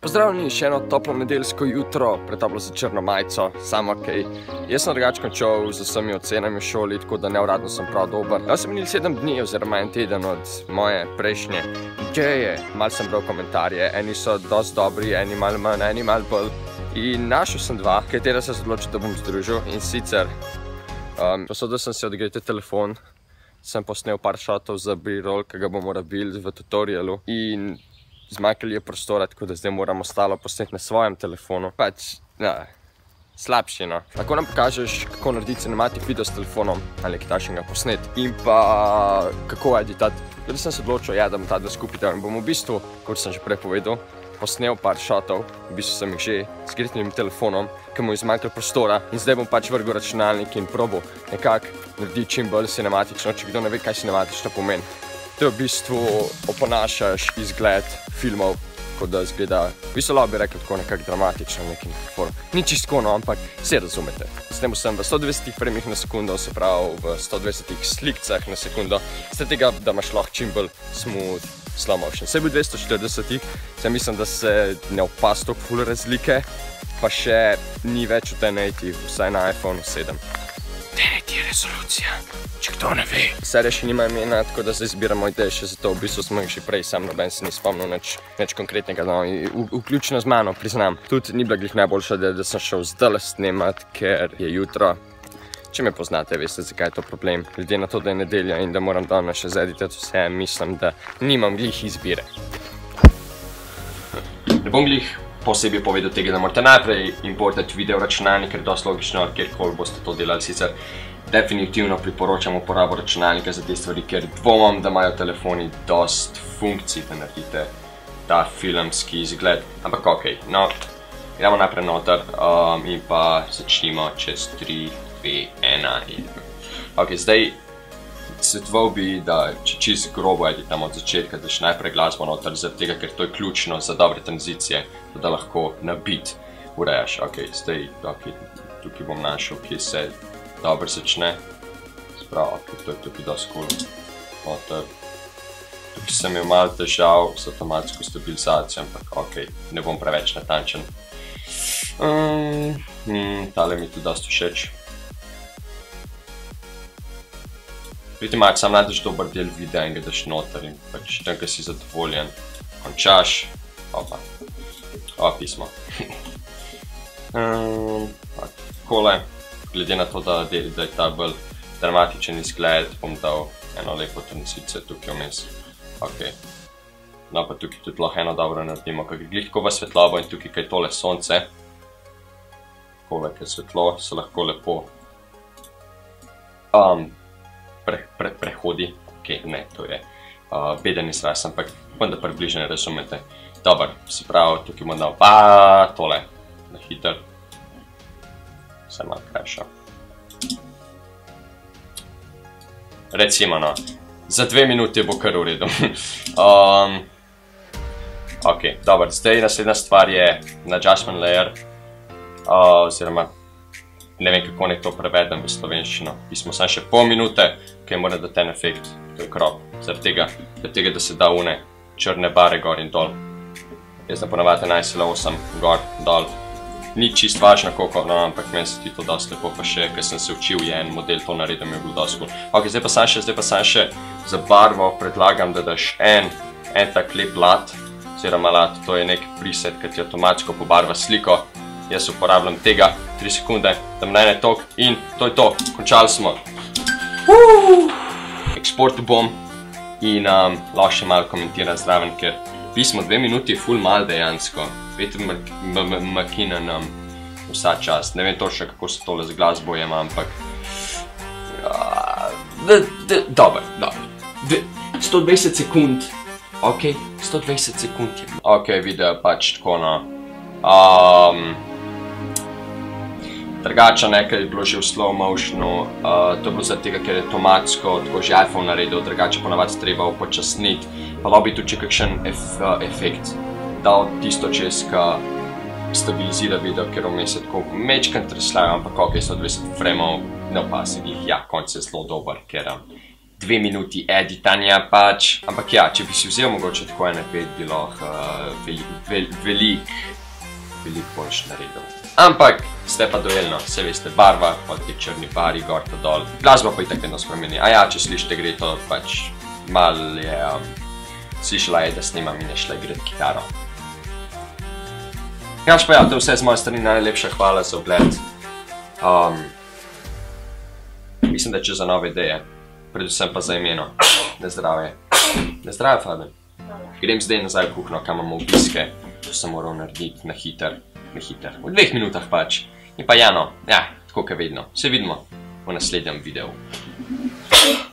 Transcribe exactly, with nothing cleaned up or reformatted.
Pozdravljeni, še eno toplo nedeljsko jutro, pretoplo za črno majico, samo ok. Jaz sem drugače končal z vsemi ocenami v šoli, tako da neuradno sem prav dober. Jaz sem minil sedem dni oziroma en teden od moje prejšnje ideje. Mal sem bral komentarje, eni so dosti dobri, eni malo manj, eni malo bolj. In našel sem dva, katera sem se odločil, da bom združil. In sicer, um, posodil sem si odgreti telefon, sem posnel par shotov za B-roll, ki ga bomo rabili v tutorialu. In zmanjkali je prostora, tako da zdaj moramo ostalo posneti na svojem telefonu. Pač, ja, slabši, no. Lahko nam pokažeš, kako narediti cinematic video s telefonom ali kaj takšnega posneti. In pa, kako editati. Tudi sem se odločil, ja, da bom ta dva skupaj dal. In bom v bistvu, kot sem že prej povedal, posnel par shotov, v bistvu sem jih že s skritnim telefonom, ki mu je zmanjkalo prostora. In zdaj bom pač vrgel računalnik in probal nekako narediti čim bolj cinematično, če kdo ne ve, kaj cinematično pomeni. To je v bistvu oponašaš izgled filmov, kot da izgleda, v bistvu lahko bi rekel tako nekako dramatično, nekaj form. Ni čisto no, ampak vse razumete. Snemal sem v sto dvajsetih fremih na sekundo, se pravi v sto dvajsetih slikcah na sekundo, z tega, da imaš lahko čim bolj smooth slow motion. Vse bi v dvesto štiridesetih, se mislim, da se ne opaz toliko ful razlike, pa še ni več v ten native, vsaj na iPhone sedem. ten je resolucija, če kdo ne ve. Serija še nima imena, tako da zdaj zbiramo ideje še za to. V bistvu smo jih že prej, sam noben se ni spomnil nič konkretnega, no, vključno z mano, priznam. Tudi ni bila glih najboljša, da sem šel zdaj snemat, ker je jutro. Če me poznate, veste, zakaj je to problem. Glede na to, da je nedelja in da moram danes še zeditati vse, mislim, da nimam glih izbire. Ne bom glih posebej povedal tega, da morate najprej importati video računalnik, ker je dosti logično, kjerkoli boste to delali. Sicer definitivno priporočam uporabo računalnika za te stvari, ker dvomam, da imajo telefoni dosti funkcij, da naredite ta filmski izgled. Ampak ok, no, gremo naprej noter in pa začnimo čez tri, dve, ena in... Ok, zdaj svetoval bi, da če čisto grobo editamo od začetka, daš najprej glasbo noter, zaradi tega, ker to je ključno za dobre tranzicije, da lahko na beat urejaš. Ok, zdaj, ok, tukaj bom našel, kje se dobro začne. Sprav, ok, to je tukaj dosti cool. Noter. Tukaj sem imel malo težav s avtomatsko stabilizacijo, ampak ok, ne bom preveč natančen. Um, hmm, tale mi tudi dosti všeč. Vidite, imaš sam najdeš dober del videa in ga daš noter in pač tam, ko si zadovoljen, končaš, opa, o, pismo. Takole, glede na to, da je ta bolj dramatičen izgled, bom dal eno lepo tranzicijo tukaj vmes. Ok, no pa tukaj tudi lahko eno dobro naredimo, kak je glih tako v svetlobo in tukaj, kaj je tole sonce, takole, kaj je svetlo, se lahko lepo prehodi. Ok, ne, to je beden izraz, ampak upam, da približno razumete. Dobar, se pravi, tukaj bom dal pa tole, na hiter, vse malo krajša. Recimo, no, za dve minuti bo kar v redu. Ok, dobar, zdaj naslednja stvar je adjustment layer, oziroma ne vem, kako naj to prevedem v slovenščino. Pismo sam še pol minute, kaj mora dati ten efekt, to je crop. Zaradi tega, da se da une črne bare gor in dol. Jaz da ponavadi enajst cela osem gor, dol. Ni čist važno koliko, no, ampak meni se ti to dosti lepo, pa še, ker sem se učil, je en model to naredil, mi je bilo dosti cool. Ok, zdaj pa sam še, zdaj pa sam še za barvo predlagam, da daš en, en tak lep lat, oziroma lat, to je nek preset, ki ti avtomatsko pobarva sliko. Jaz uporabljam tega, tri sekunde, da mnene tok in to je to, končali smo. Eksportu bom in lahko še malo komentiram zraven, ker pismo dve minuti je ful mal dejansko. Peter McKinnon vsa čas, ne vem točno, kako se tole z glasbo jema, ampak... Dobar, dobar. sto dvajset sekund, ok, sto dvajset sekund je. Ok, video pač tako, no. Drugače nekaj je bilo že v slow motionu, to je bilo zaradi tega, ker je avtomatsko tako že iPhone naredil, drugače ponavadi treba upočasniti, pa lahko bi tudi če kakšen efekt dal tisto čez, ki stabilizira video, ker vmes je tako mečkrat tresljajo, ampak ok, sto dvajset fremov ne opasi jih, ja, konc je zelo dober, ker dve minuti editanja pač. Ampak ja, če bi si vzel mogoče tako ene pet, bi lahko uh, veliko, vel, velik, velik boljš naredil. Ampak, ste pa dojeljno, se veste, barva, pa te črni bari, gor pa dol. Glasba pa itak vedno spremeni. A ja, če slišite, gre to pač mal je, um, slišala je, da snimam in je šla igrat kitaro. Kaž pa ja, to je vse z moje strani, najlepša hvala za ogled. Um, mislim, da je če za nove ideje. Predvsem pa za imeno. Na zdravje. Na zdravje, Fabian. Grem zdaj nazaj v kuhno, kam imamo obiske. To sem moral narediti na hiter. Na hiter. V dveh minutah pač. In pa Jano, ja, tako kot vedno. Se vidimo v naslednjem videu.